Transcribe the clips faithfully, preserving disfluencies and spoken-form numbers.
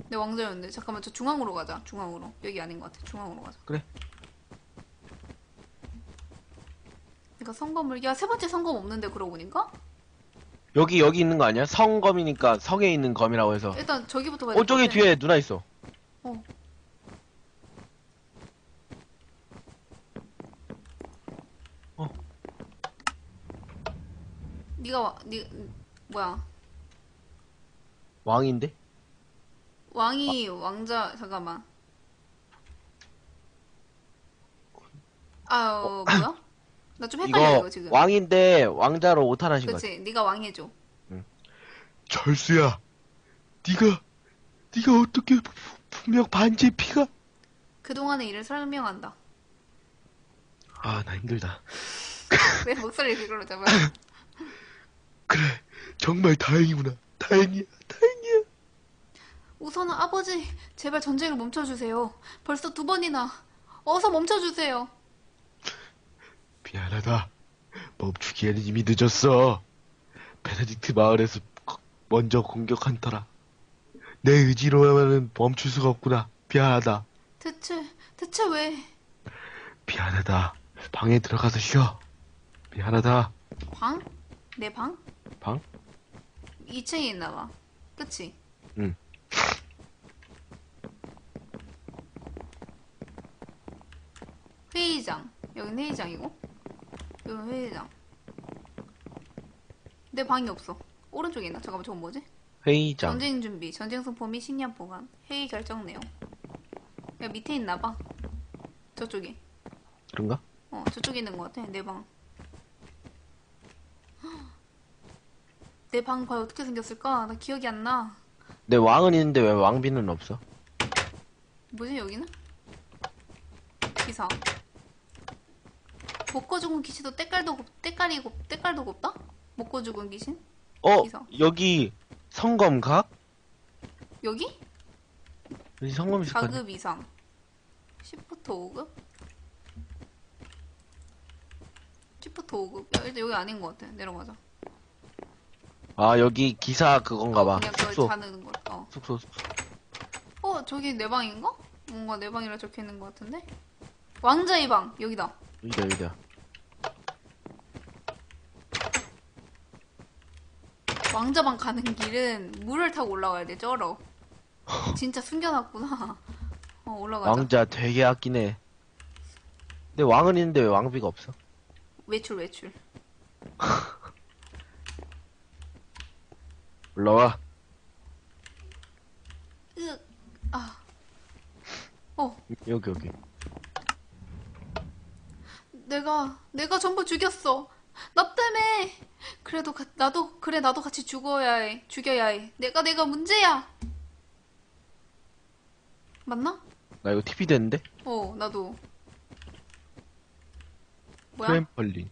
내 왕자였는데. 잠깐만, 저 중앙으로 가자. 중앙으로. 여기 아닌 것 같아. 중앙으로 가자. 그래. 그러니까 성검을, 야, 세 번째 성검 없는데, 그러고 보니까? 여기 여기 있는 거 아니야? 성검이니까 성에 있는 검이라고 해서. 일단 저기부터 가야 어 될 것 저기 같아. 뒤에 누나 있어. 어. 어. 니가 와, 니, 뭐야. 왕인데? 왕이, 왕자, 잠깐만. 아, 어, 뭐야? 나 좀 헷갈려, 이거 이거 지금. 왕인데 왕자로 오탄하신 거 같아. 그치? 네가 왕해줘. 철수야, 네가 네가 어떻게 분명 반지 피가? 그동안의 일을 설명한다. 아, 나 힘들다. 왜 목소리 그걸로 잡아? 그래, 정말 다행이구나. 다행이야, 다행이야. 우선은 아버지, 제발 전쟁을 멈춰주세요. 벌써 두 번이나. 어서 멈춰주세요. 미안하다. 멈추기에는 이미 늦었어. 베네딕트 마을에서 먼저 공격한 터라. 내 의지로만은 멈출 수가 없구나. 미안하다. 대체, 대체 왜? 미안하다. 방에 들어가서 쉬어. 미안하다. 방? 내 방? 방? 이 층에 있나봐. 그치? 응. 회의장. 여긴 회의장이고. 여긴 회의장. 내 방이 없어. 오른쪽에 있나? 잠깐만, 저건 뭐지? 회의장. 전쟁 준비, 전쟁 승포 및 식량 보관, 회의 결정 내용. 야, 밑에 있나봐. 저쪽에. 그런가? 어, 저쪽에 있는 것 같아. 내 방. 내 방 과연 어떻게 생겼을까? 나 기억이 안 나. 내 왕은 있는데 왜 왕비는 없어? 뭐지, 여기는? 기사. 먹고 죽은 귀신도 때깔도 곱, 때깔이 곱, 때깔도 곱다? 먹고 죽은 귀신? 어, 기사. 여기 성검각? 여기? 여기 성검 있을 거 아니야? 사 급 이상. 시프트 오 급? 시프트 오 급. 야, 일단 여기 아닌 것 같아. 내려가자. 아, 여기 기사 그건가 봐. 그냥 그걸 숙소. 자는 걸. 어. 숙소, 숙소. 어, 저기 내 방인가? 뭔가 내 방이라 적혀 있는 것 같은데? 왕자의 방. 여기다. 여기다, 여기다. 왕자방 가는 길은 물을 타고 올라가야 돼. 쩔어. 진짜 숨겨놨구나. 어, 올라가자. 왕자 되게 아끼네. 근데 왕은 있는데 왜 왕비가 없어? 외출, 외출. 올라와. 으, 아. 어, 여기, 여기. 내가, 내가 전부 죽였어. 나 때문에. 그래도, 가- 나도, 그래, 나도 같이 죽어야 해. 죽여야 해. 내가, 내가 문제야. 맞나? 나 이거 티비 됐는데? 어, 나도. 뭐야? 트램펄린.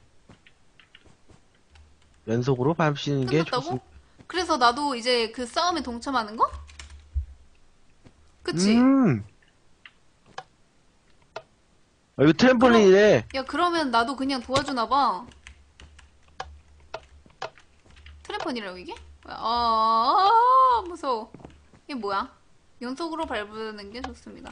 연속으로 밟히는 게 끝났다고? 좋습니다. 그래서 나도 이제 그 싸움에 동참하는 거? 그치? 음. 아, 이거 트램펄린이래. 야, 그러면 나도 그냥 도와주나 봐. 트램폰이라고 이게? 아, 아, 무서워. 이게 뭐야? 연속으로 밟는 게 좋습니다.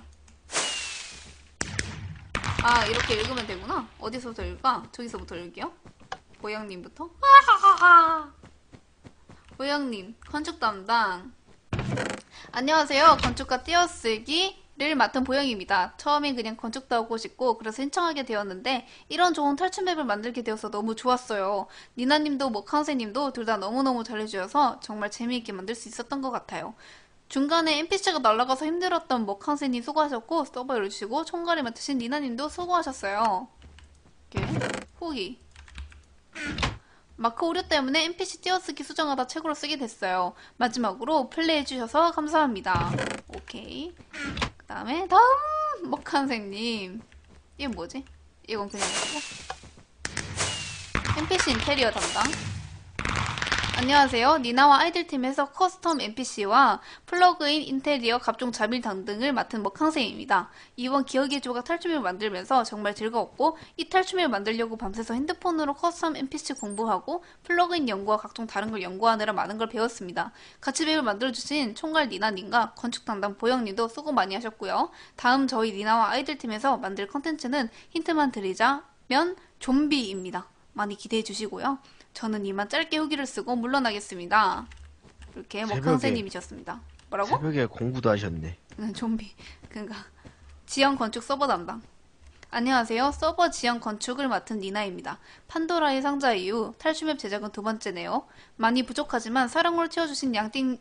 아, 이렇게 읽으면 되구나. 어디서부터 읽을까? 저기서부터 읽을게요. 보영님부터. 아하하하. 보영님, 건축 담당. 안녕하세요. 건축가 띄어쓰기를 맡은 보영입니다. 처음엔 그냥 건축도 하고 싶고 그래서 신청하게 되었는데 이런 좋은 탈출맵을 만들게 되어서 너무 좋았어요. 니나님도 머캉새님도 둘 다 너무너무 잘해주셔서 정말 재미있게 만들 수 있었던 것 같아요. 중간에 엔피씨가 날아가서 힘들었던 머캉새님 수고하셨고 서버 열으시고 총괄을 맡으신 니나님도 수고하셨어요. 이렇게 후기. 마크 오류 때문에 엔피씨 띄어쓰기 수정하다 최고로 쓰게 됐어요. 마지막으로 플레이해주셔서 감사합니다. 오케이. 그 다음에 다음 먹한생님. 이게 뭐지? 이건 그냥 뭐고? 엔피씨 인테리어 담당. 안녕하세요. 니나와 아이들팀에서 커스텀 엔피씨와 플러그인, 인테리어, 각종 자밀 등등을 맡은 먹항생입니다. 이번 기억의 조각 탈춤을 만들면서 정말 즐거웠고 이 탈춤을 만들려고 밤새서 핸드폰으로 커스텀 엔피씨 공부하고 플러그인 연구와 각종 다른 걸 연구하느라 많은 걸 배웠습니다. 같이 맵을 만들어주신 총괄 니나님과 건축 담당 보영님도 수고 많이 하셨고요. 다음 저희 니나와 아이들팀에서 만들 컨텐츠는 힌트만 드리자면 좀비입니다. 많이 기대해 주시고요. 저는 이만 짧게 후기를 쓰고 물러나겠습니다. 이렇게 새벽에. 먹항새님이셨습니다. 뭐라고? 새벽에 공부도 하셨네. 응, 좀비. 그니까 지형 건축 서버 담당. 안녕하세요. 서버 지형 건축을 맡은 니나입니다. 판도라의 상자 이후 탈춤앱 제작은 두 번째네요. 많이 부족하지만 사랑으로 채워주신 양띵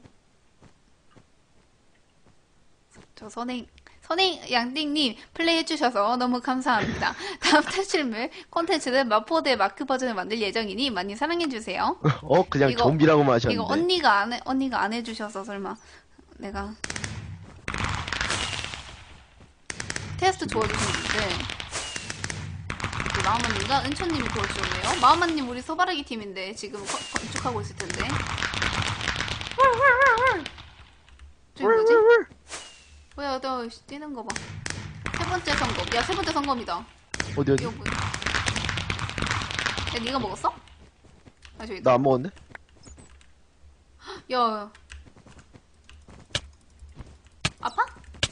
저 선행 선행 양띵님 플레이 해주셔서 너무 감사합니다. 다음 탈출물 콘텐츠는 마포대 마크 버전을 만들 예정이니 많이 사랑해주세요. 어, 그냥 이거- 좀비라고만 하셨는데. 이거 언니가 안 해, 언니가 안 해주셔서 설마 내가 테스트 도와주신 분들 마마님과 은초님이 도와주셨네요. 마마님 우리 소바라기 팀인데 지금 거- 건축하고 있을 텐데. 저기 뭐지? 뭐야 너 뛰는 거 봐. 세 번째 성검. 야 세 번째 성검이다. 어디, 어디? 이거 뭐야? 야 니가 먹었어? 아 저기 있다. 나 안 먹었네? 야, 야. 아파?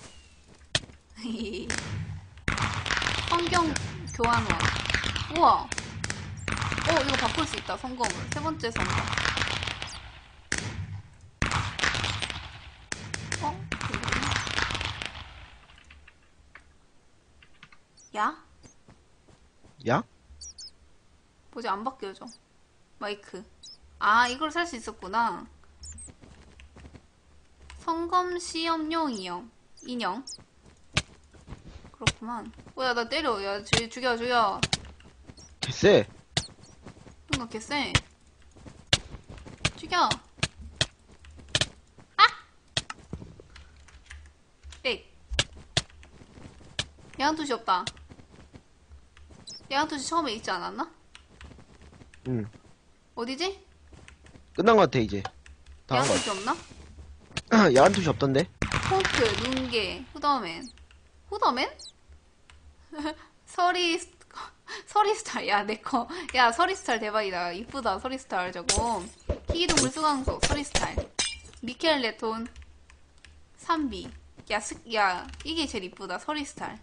성경 교환원. 우와. 어, 이거 바꿀 수 있다, 성검을. 세 번째 성검. 어? 이거. 야? 야? 뭐지, 안 바뀌어져. 마이크. 아, 이걸 살 수 있었구나. 성검 시험용 인형. 인형. 그렇구만. 뭐야, 나 때려. 야, 죽여, 죽여, 죽여. 개쎄. 뭔가 개쎄. 죽여. 아! 에이. 야한투시 없다. 야한투시 처음에 있지 않았나? 응. 어디지? 끝난 것 같아, 이제. 다 한 것 야한투시 없나? 같아. 야한 투시 없던데? 콩크, 눈개, 후더맨. 후더맨? 서리, 스- 서리스탈. 야, 내꺼. 야, 서리스탈 대박이다. 이쁘다, 서리스탈 저거. 희귀동물 수강소, 서리스탈. 미켈레톤, 삼비. 야, 스, 야, 이게 제일 이쁘다, 서리스탈.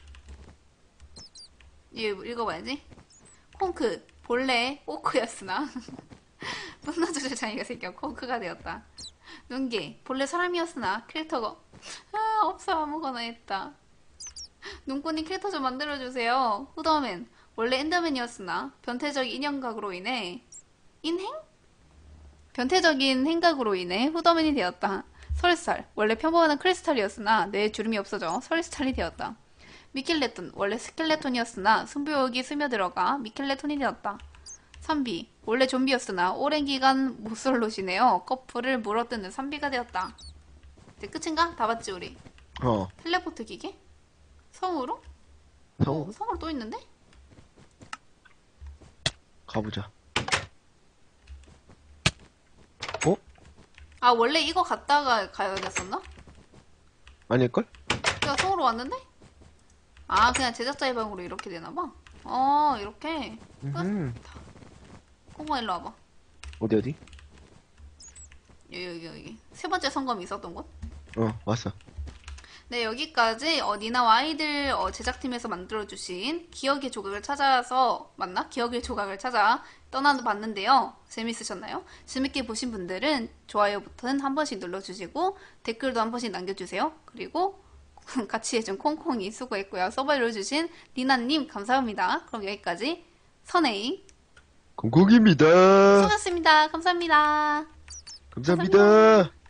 이거 읽어봐야지. 콩크, 본래 오크였으나. 분노조절 장애가 생겨 콩크가 되었다. 눈개, 본래 사람이었으나 캐릭터가 아 없어 아무거나 했다. 눈꽃님 캐릭터 좀 만들어주세요. 후더맨, 원래 엔더맨이었으나 변태적 인형각으로 인해 인행? 변태적인 행각으로 인해 후더맨이 되었다. 서리스탈, 원래 평범한 크리스탈이었으나 뇌에 주름이 없어져 서리스탈이 되었다. 미켈레톤, 원래 스켈레톤이었으나 승부욕이 스며들어가 미켈레톤이 되었다. 삼비, 원래 좀비였으나 오랜 기간 모쏠로시네요. 커플을 물어뜯는 삼비가 되었다. 이제 끝인가? 다 봤지 우리? 어. 텔레포트 기계? 성으로? 성, 어, 성으로 또 있는데? 가보자. 어? 아 원래 이거 갔다가 가야 됐었나? 아닐걸? 내가 성으로 왔는데? 아 그냥 제작자의 방으로 이렇게 되나봐. 어 이렇게. 끝? 음. 콩콩 일로 와봐. 어디, 어디? 여기 여기 여기. 세 번째 성검이 있었던 곳? 어, 왔어. 네, 여기까지 어, 니나와 아이들 어, 제작팀에서 만들어주신 기억의 조각을 찾아서 맞나? 기억의 조각을 찾아 떠나봤는데요. 재밌으셨나요? 재밌게 보신 분들은 좋아요 버튼 한 번씩 눌러주시고 댓글도 한 번씩 남겨주세요. 그리고 같이 해준 콩콩이 수고했고요. 서버 이뤄주신 니나님 감사합니다. 그럼 여기까지 선혜잉 공공입니다. 수고하셨습니다. 감사합니다. 감사합니다.